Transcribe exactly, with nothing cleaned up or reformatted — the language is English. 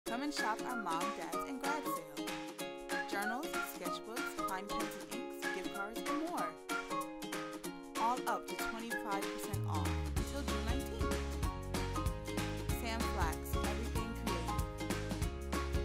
Come and shop our mom, dads, and grad sale. Journals, sketchbooks, fine pens and inks, gift cards, and more. All up to twenty-five percent off.